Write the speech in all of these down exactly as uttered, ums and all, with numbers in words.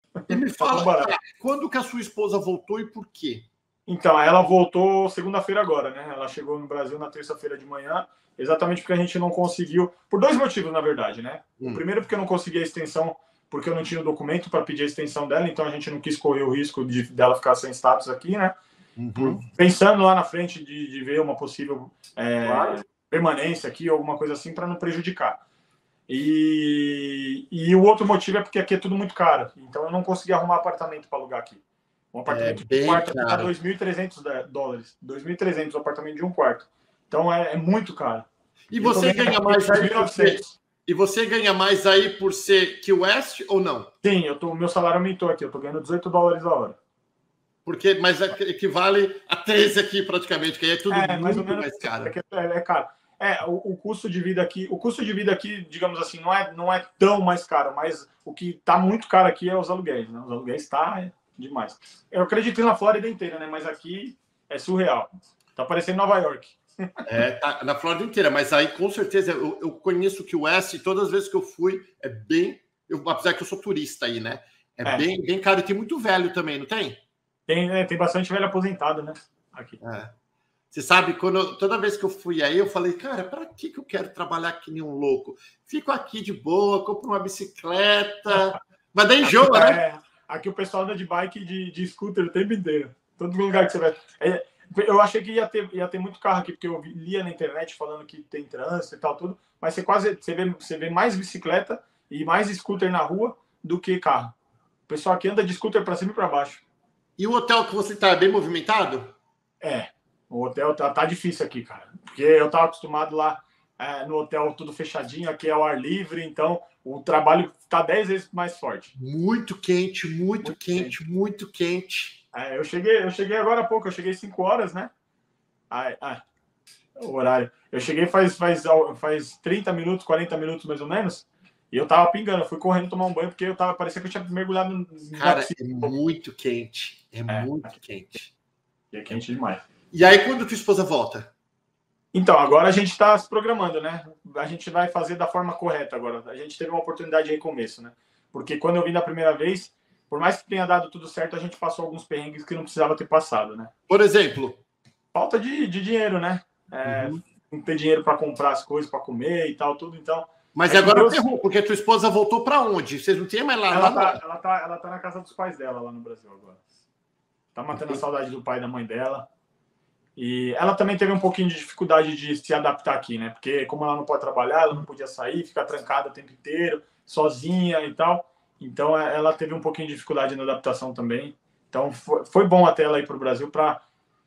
E me fala, tá, quando que a sua esposa voltou e por quê? Então, ela voltou segunda-feira agora, né? Ela chegou no Brasil na terça-feira de manhã, exatamente porque a gente não conseguiu, por dois motivos, na verdade, né? Hum. O primeiro porque eu não consegui a extensão, porque eu não tinha o documento para pedir a extensão dela, então a gente não quis correr o risco de dela ficar sem status aqui, né? Uhum. Por, pensando lá na frente de, de ver uma possível é, claro. permanência aqui, alguma coisa assim, para não prejudicar. E, e o outro motivo é porque aqui é tudo muito caro, então eu não consegui arrumar apartamento para alugar aqui. Um apartamento é de um quarto está dois mil e trezentos dólares. dois mil e trezentos o apartamento de um quarto. Então é, é muito caro. E você ganha mais aí por ser, E você ganha mais aí por ser Key West ou não? Sim, eu tô, meu salário aumentou aqui. Eu tô ganhando dezoito dólares a hora. Porque, mas equivale a treze aqui praticamente, que aí é tudo é, muito mais, ou menos, mais caro. É, é, é caro. É, o, o custo de vida aqui, o custo de vida aqui, digamos assim, não é, não é tão mais caro, mas o que tá muito caro aqui é os aluguéis, né? Os aluguéis tá demais. Eu acredito na Flórida inteira, né? Mas aqui é surreal. Tá parecendo Nova York. É, tá na Flórida inteira, mas aí com certeza eu, eu conheço que o West, todas as vezes que eu fui, é bem. Eu, apesar que eu sou turista aí, né? É, é. Bem, bem caro. E tem muito velho também, não tem? Tem, né? Tem bastante velho aposentado, né? Aqui. É. Você sabe, quando, toda vez que eu fui aí, eu falei, cara, para que, que eu quero trabalhar que nem um louco? Fico aqui de boa, compro uma bicicleta. Mas daí enjoa, aqui, né? É. Aqui o pessoal anda de bike de, de scooter o tempo inteiro. Todo lugar que você vai. É, eu achei que ia ter, ia ter muito carro aqui, porque eu lia na internet falando que tem trânsito e tal, tudo. Mas você quase você vê, você vê mais bicicleta e mais scooter na rua do que carro. O pessoal aqui anda de scooter para cima e para baixo. E o hotel que você está é bem movimentado? É. O hotel tá, tá difícil aqui, cara. Porque eu tava acostumado lá é, no hotel tudo fechadinho, aqui é ao ar livre, então o trabalho tá dez vezes mais forte. Muito quente, muito, muito quente, quente, muito quente. É, eu cheguei, eu cheguei agora há pouco, eu cheguei cinco horas, né? Ai, ai, o horário. Eu cheguei faz, faz, faz trinta minutos, quarenta minutos mais ou menos, e eu tava pingando, eu fui correndo tomar um banho, porque eu tava, parecia que eu tinha mergulhado no. Cara, é muito quente. É, é muito aqui. quente. E é quente demais. E aí, quando tua esposa volta? Então, agora a gente está se programando, né? A gente vai fazer da forma correta agora. A gente teve uma oportunidade de recomeço, né? Porque quando eu vim da primeira vez, por mais que tenha dado tudo certo, a gente passou alguns perrengues que não precisava ter passado, né? Por exemplo? Falta de, de dinheiro, né? É, uhum. Não ter dinheiro para comprar as coisas, para comer e tal, tudo, então... Mas agora Deus... ferrou, porque a tua esposa voltou para onde? Vocês não tinham mais lá? Ela, lá tá, ela, tá, ela tá na casa dos pais dela, lá no Brasil agora. Tá matando a saudade do pai e da mãe dela. E ela também teve um pouquinho de dificuldade de se adaptar aqui, né? Porque como ela não pode trabalhar, ela não podia sair, ficar trancada o tempo inteiro, sozinha e tal. Então ela teve um pouquinho de dificuldade na adaptação também. Então foi, foi bom até ela ir para o Brasil para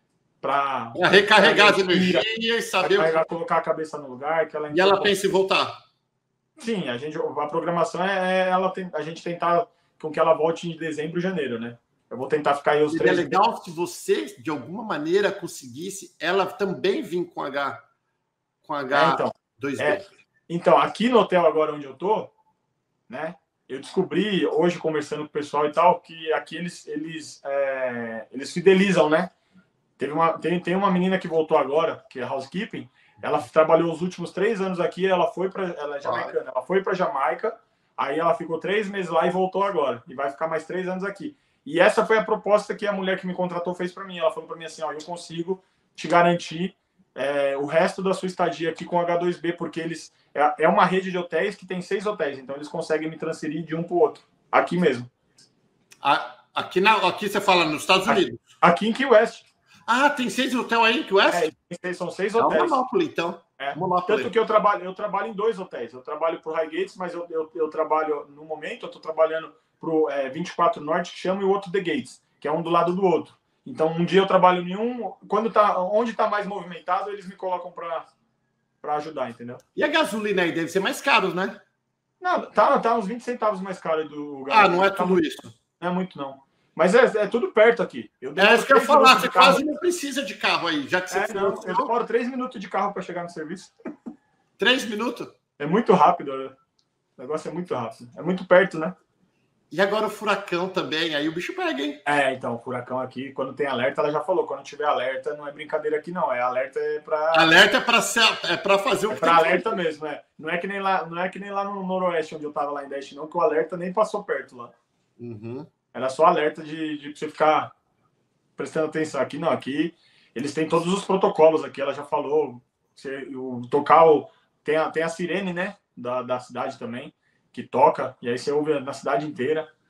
para recarregar as energias e saber o que... colocar a cabeça no lugar. Que ela e ela pensa em voltar? Sim, a gente a programação é ela tem, a gente tentar com que ela volte em dezembro, janeiro, né? Eu vou tentar ficar aí os Seria três. É legal meses. Se você, de alguma maneira, conseguisse ela também vir com H com H dois B. É, então, é, então, aqui no hotel agora onde eu tô, né? Eu descobri hoje, conversando com o pessoal e tal, que aqui eles, eles, é, eles fidelizam, né? Teve uma, tem, tem uma menina que voltou agora, que é housekeeping. Ela trabalhou os últimos três anos aqui, ela foi para ela é jamaicana, ela foi para Jamaica, aí ela ficou três meses lá e voltou agora. E vai ficar mais três anos aqui. E essa foi a proposta que a mulher que me contratou fez para mim. Ela falou para mim assim, ó, eu consigo te garantir é, o resto da sua estadia aqui com H dois B, porque eles é, é uma rede de hotéis que tem seis hotéis, então eles conseguem me transferir de um para o outro, aqui mesmo. Aqui, na, aqui você fala nos Estados Unidos? Aqui em Key West. Ah, tem seis hotéis aí em Key West? É, são seis hotéis. É uma monopólio, então. É. Tanto que eu trabalho, eu trabalho em dois hotéis. Eu trabalho para o Highgates, mas eu, eu, eu trabalho, no momento, eu estou trabalhando para o é, vinte e quatro Norte, que chama, e o outro The Gates, que é um do lado do outro. Então, um dia eu trabalho em um, quando tá, onde está mais movimentado, eles me colocam para ajudar, entendeu? E a gasolina aí deve ser mais caro, né? Não, tá, tá uns vinte centavos mais caro do gasolina. Ah, não é tudo tá, isso? Não é muito, não. Mas é, é tudo perto aqui. Eu é isso que eu ia falar, você quase não precisa de carro aí, já que você... É, não, eu demoro três minutos de carro para chegar no serviço. Três minutos? É muito rápido, né? O negócio é muito rápido. É muito perto, né? E agora o furacão também, aí o bicho pega, hein? É, então, o furacão aqui, quando tem alerta, ela já falou, quando tiver alerta, não é brincadeira aqui, não. É alerta é para... Alerta é para é para fazer o é que pra alerta fazer. Mesmo, é. Não é, que nem lá, não é que nem lá no Noroeste, onde eu tava lá em Dash, não, que o alerta nem passou perto lá. Uhum. Era só alerta de, de você ficar prestando atenção. Aqui não, aqui eles têm todos os protocolos aqui, ela já falou. Você, o tocar o, tem, a, tem a sirene, né? Da, da cidade também, que toca, e aí você ouve na cidade inteira.